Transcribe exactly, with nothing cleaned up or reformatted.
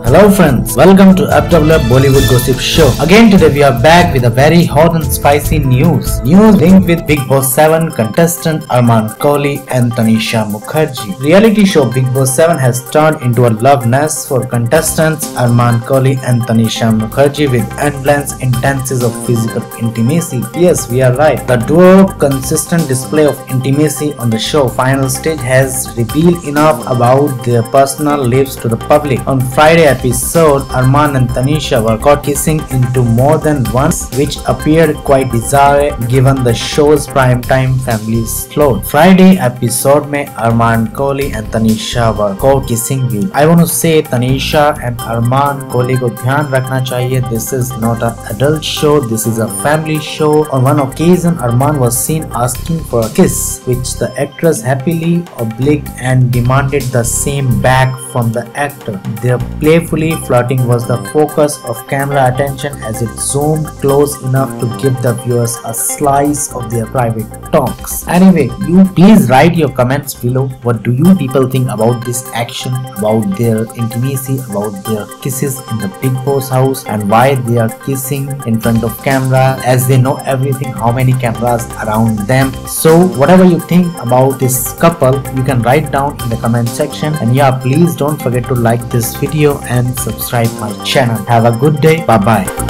Hello friends, welcome to Up Bollywood Gossip Show. Again today we are back with a very hot and spicy news. News linked with Bigg Boss seven contestant Armaan Kohli and Tanisha Mukherjee. Reality show Bigg Boss seven has turned into a love nest for contestants Armaan Kohli and Tanisha Mukherjee with endless instances of physical intimacy. Yes, we are right. The duo consistent display of intimacy on the show final stage has revealed enough about their personal lives to the public. On Friday episode, Armaan and Tanisha were caught kissing into more than once, which appeared quite bizarre given the show's primetime family slot. Friday episode में Armaan Kohli and Tanisha were caught kissing with. I want to say Tanisha and Armaan Kohli को ध्यान रखना चाहिए. This is not an adult show. This is a family show. On one occasion, Armaan was seen asking for a kiss, which the actress happily obliged and demanded the same back from the actor. Their playfully flirting was the focus of camera attention as it zoomed close enough to give the viewers a slice of their private talks. Anyway, you please write your comments below. What do you people think about this action, about their intimacy, about their kisses in the Bigg Boss house, and why they are kissing in front of camera, as they know everything, how many cameras around them. So whatever you think about this couple, you can write down in the comment section. And yeah, please don't forget to like this video and subscribe my channel. Have a good day. Bye bye.